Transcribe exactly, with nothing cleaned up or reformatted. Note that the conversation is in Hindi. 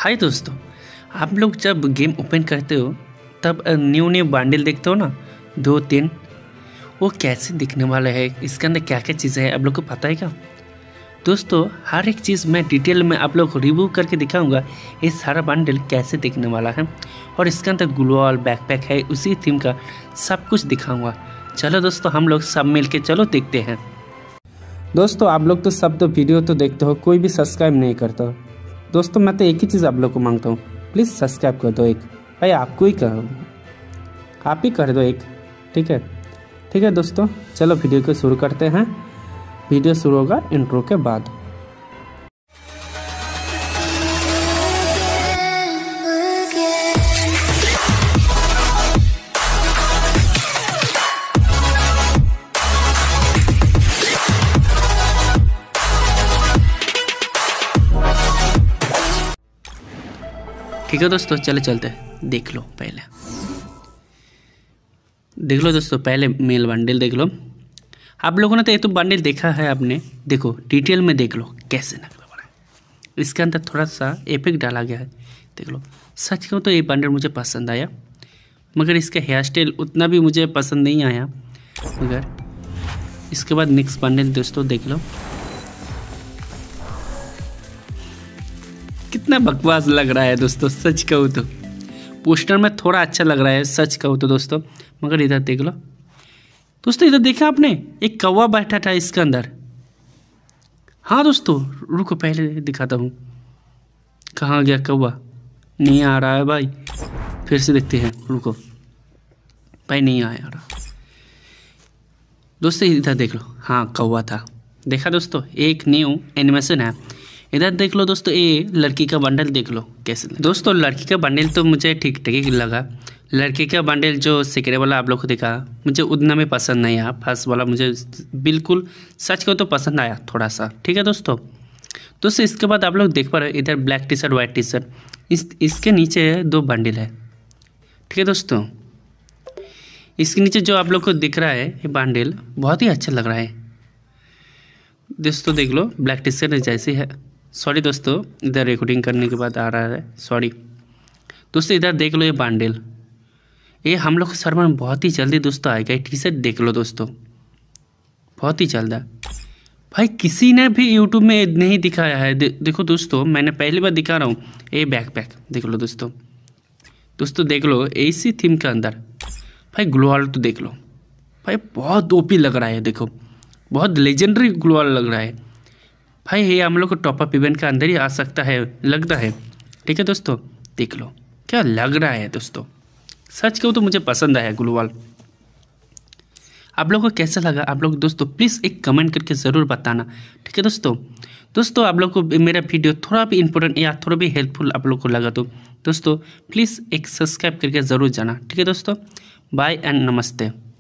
हाय दोस्तों, आप लोग जब गेम ओपन करते हो तब न्यू न्यू बंडल देखते हो ना, दो तीन, वो कैसे दिखने वाला है, इसके अंदर क्या क्या चीज़ें हैं आप लोग को पता है क्या? दोस्तों हर एक चीज़ मैं डिटेल में आप लोग को रिव्यू करके दिखाऊंगा ये सारा बंडल कैसे दिखने वाला है, और इसके अंदर ग्लोअल बैकपैक है उसी थीम का सब कुछ दिखाऊंगा। चलो दोस्तों हम लोग सब मिल के चलो देखते हैं। दोस्तों आप लोग तो सब तो वीडियो तो देखते हो, कोई भी सब्सक्राइब नहीं करता। दोस्तों मैं तो एक ही चीज़ आप लोग को मांगता हूँ, प्लीज़ सब्सक्राइब कर दो। एक भाई आपको ही कर आप ही कर दो एक, ठीक है ठीक है दोस्तों चलो वीडियो को शुरू करते हैं। वीडियो शुरू होगा इंट्रो के बाद। ठीक है दोस्तों चले चलते हैं, देख लो पहले देख लो दोस्तों पहले मेल बंडल देख लो। आप लोगों ने तो ये तो बंडल देखा है आपने, देखो डिटेल में देख लो कैसे निकला बड़ा है। इसके अंदर थोड़ा सा इफेक्ट डाला गया है, देख लो। सच कहूँ तो ये बंडल मुझे पसंद आया, मगर इसका हेयर स्टाइल उतना भी मुझे पसंद नहीं आया। मगर इसके बाद नेक्स्ट बंडल दोस्तों देख लो, कितना बकवास लग रहा है दोस्तों। सच कहूँ तो पोस्टर में थोड़ा अच्छा लग रहा है सच कहूँ तो दोस्तों, मगर इधर देख लो दोस्तों, इधर देखा आपने एक कौवा बैठा था इसके अंदर। हाँ दोस्तों रुको पहले दिखाता हूँ, कहाँ गया कौवा, नहीं आ रहा है भाई, फिर से देखते हैं, रुको भाई नहीं आया रहा दोस्तों। इधर देख लो, हाँ कौवा था, देखा दोस्तों एक न्यू एनिमेशन है। इधर देख लो दोस्तों ये लड़की का बंडल देख लो कैसे। दोस्तों लड़की का बंडल तो मुझे ठीक ठीक लगा। लड़की का बंडल जो सेकेंड वाला आप लोग को दिखा मुझे उतना में पसंद नहीं आया, फर्स्ट वाला मुझे बिल्कुल सच को तो पसंद आया थोड़ा सा। ठीक है दोस्तों दोस्तों इसके बाद आप लोग देख पा रहे हो इधर black T shirt white T shirt, इस इसके नीचे दो बंडल है। ठीक है दोस्तों इसके नीचे जो आप लोग को दिख रहा है ये बंडल बहुत ही अच्छा लग रहा है दोस्तों। देख लो ब्लैक टी शर्ट जैसी है, सॉरी दोस्तों इधर रिकॉर्डिंग करने के बाद आ रहा है, सॉरी दोस्तों। इधर देख लो ये बंडल, ये हम लोग के सर्वर में बहुत ही जल्दी दोस्तों आएगा। टी शर्ट देख लो दोस्तों बहुत ही जल्द है भाई, किसी ने भी यूट्यूब में नहीं दिखाया है। दे, देखो दोस्तों मैंने पहली बार दिखा रहा हूँ ये बैकपैक देख लो दोस्तों। दोस्तों देख लो इसी थीम के अंदर भाई ग्लोअल तो देख लो भाई, बहुत ओपी लग रहा है, देखो बहुत लेजेंडरी ग्लोअल लग रहा है भाई। ये हम लोग को टॉपअप इवेंट के अंदर ही आ सकता है लगता है। ठीक है दोस्तों देख लो क्या लग रहा है दोस्तों, सच कहूँ तो मुझे पसंद आया ग्लोअल। आप लोगों को कैसा लगा आप लोग दोस्तों प्लीज़ एक कमेंट करके ज़रूर बताना। ठीक है दोस्तों दोस्तों आप लोग को मेरा वीडियो थोड़ा भी इंपॉर्टेंट या थोड़ा भी हेल्पफुल आप लोग को लगा तो दोस्तों प्लीज़ एक सब्सक्राइब करके ज़रूर जाना। ठीक है दोस्तों बाय एंड नमस्ते।